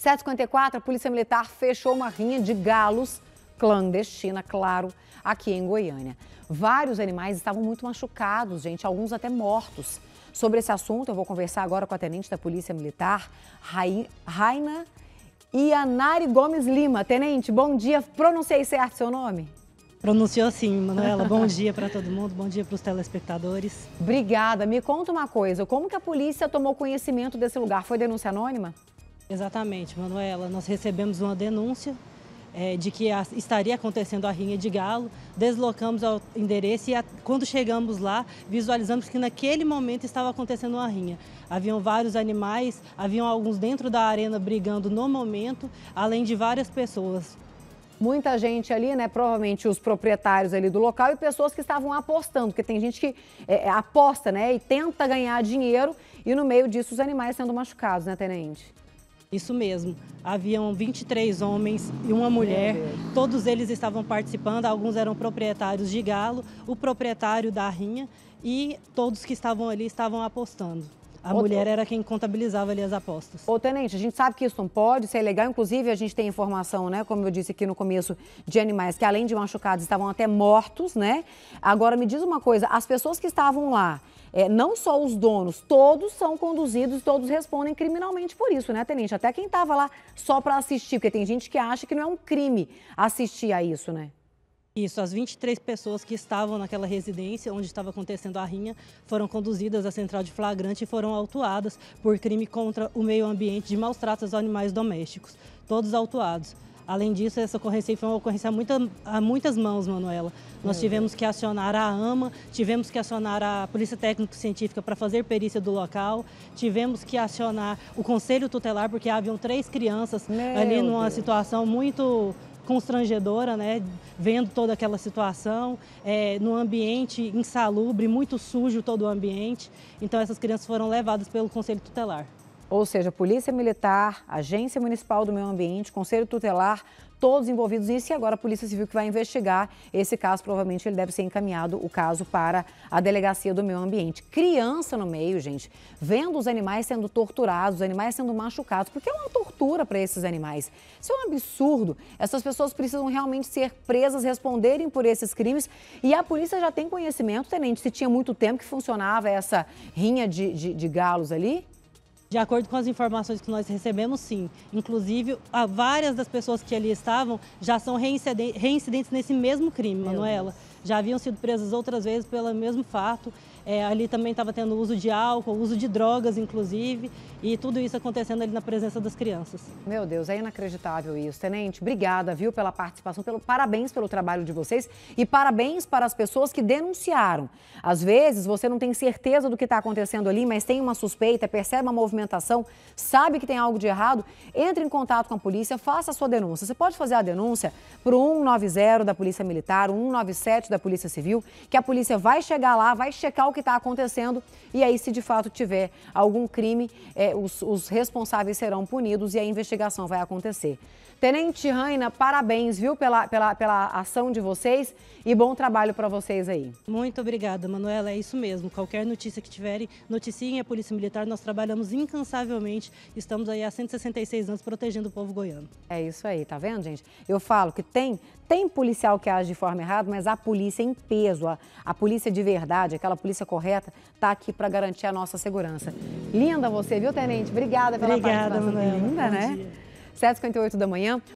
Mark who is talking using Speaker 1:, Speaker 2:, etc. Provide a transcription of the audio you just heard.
Speaker 1: 7h54, a Polícia Militar fechou uma rinha de galos clandestina, claro, aqui em Goiânia. Vários animais estavam muito machucados, gente, alguns até mortos. Sobre esse assunto, eu vou conversar agora com a tenente da Polícia Militar, Raina Ianari Gomes Lima. Tenente, bom dia. Pronunciei certo seu nome?
Speaker 2: Pronunciou sim, Manuela. Bom dia para todo mundo, bom dia para os telespectadores.
Speaker 1: Obrigada. Me conta uma coisa, como que a polícia tomou conhecimento desse lugar? Foi denúncia anônima?
Speaker 2: Exatamente, Manuela. Nós recebemos uma denúncia de que estaria acontecendo a rinha de galo, deslocamos ao endereço e quando chegamos lá, visualizamos que naquele momento estava acontecendo uma rinha. Haviam vários animais, haviam alguns dentro da arena brigando no momento, além de várias pessoas.
Speaker 1: Muita gente ali, né? Provavelmente os proprietários ali do local e pessoas que estavam apostando, porque tem gente que aposta, né? E tenta ganhar dinheiro e no meio disso os animais sendo machucados, né, tenente?
Speaker 2: Isso mesmo. Haviam 23 homens e uma mulher. Todos eles estavam participando, alguns eram proprietários de galo, o proprietário da rinha e todos que estavam ali estavam apostando. A mulher era quem contabilizava ali as apostas.
Speaker 1: Ô, tenente, a gente sabe que isso não pode, isso é ilegal. Inclusive, a gente tem informação, né, como eu disse aqui no começo, de animais que além de machucados estavam até mortos, né? Agora, me diz uma coisa, as pessoas que estavam lá, não só os donos, todos são conduzidos e todos respondem criminalmente por isso, né, tenente? Até quem estava lá só para assistir, porque tem gente que acha que não é um crime assistir a isso, né?
Speaker 2: Isso, as 23 pessoas que estavam naquela residência onde estava acontecendo a rinha foram conduzidas à central de flagrante e foram autuadas por crime contra o meio ambiente de maus tratos aos animais domésticos, todos autuados. Além disso, essa ocorrência foi uma ocorrência a muitas mãos, Manuela. Nós tivemos que acionar a AMA, tivemos que acionar a Polícia Técnico-Científica para fazer perícia do local, tivemos que acionar o Conselho Tutelar, porque haviam 3 crianças ali numa situação muito constrangedora, né? Vendo toda aquela situação, no ambiente insalubre, muito sujo todo o ambiente. Então essas crianças foram levadas pelo Conselho Tutelar.
Speaker 1: Ou seja, Polícia Militar, Agência Municipal do Meio Ambiente, Conselho Tutelar, todos envolvidos nisso e agora a Polícia Civil que vai investigar esse caso. Provavelmente ele deve ser encaminhado, o caso, para a Delegacia do Meio Ambiente. Criança no meio, gente, vendo os animais sendo torturados, os animais sendo machucados, porque é uma tortura para esses animais. Isso é um absurdo. Essas pessoas precisam realmente ser presas, responderem por esses crimes. E a polícia já tem conhecimento, tenente, se tinha muito tempo que funcionava essa rinha de galos ali?
Speaker 2: De acordo com as informações que nós recebemos, sim. Inclusive, várias das pessoas que ali estavam já são reincidentes nesse mesmo crime, Manuela. Já haviam sido presas outras vezes pelo mesmo fato. Ali também estava tendo uso de álcool, uso de drogas, inclusive, e tudo isso acontecendo ali na presença das crianças.
Speaker 1: Meu Deus, é inacreditável isso. Tenente, obrigada, viu, pela participação, parabéns pelo trabalho de vocês e parabéns para as pessoas que denunciaram. Às vezes, você não tem certeza do que está acontecendo ali, mas tem uma suspeita, percebe uma movimentação, sabe que tem algo de errado, entre em contato com a polícia, faça a sua denúncia. Você pode fazer a denúncia para o 190 da Polícia Militar, o 197 da Polícia Civil, que a polícia vai chegar lá, vai checar o que está acontecendo e aí, se de fato tiver algum crime, os responsáveis serão punidos e a investigação vai acontecer. Tenente Raina, parabéns, viu, pela ação de vocês e bom trabalho para vocês aí.
Speaker 2: Muito obrigada, Manuela, é isso mesmo. Qualquer notícia que tiverem, noticiem a Polícia Militar, nós trabalhamos incansavelmente, estamos aí há 166 anos protegendo o povo goiano.
Speaker 1: É isso aí, tá vendo, gente? Eu falo que tem policial que age de forma errada, mas a polícia em peso, a polícia de verdade, aquela polícia correta, tá aqui para garantir a nossa segurança. Linda você, viu, tenente? Obrigada pela participação.
Speaker 2: Manuela.
Speaker 1: Linda, né? 7h58 da manhã.